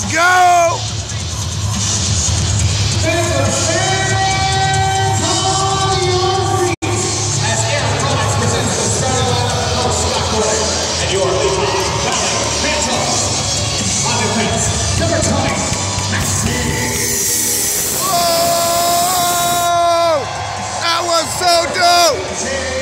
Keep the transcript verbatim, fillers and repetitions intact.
Let's go! Your L H V Phantoms. On defense, number twenty, Oh! That was so dope!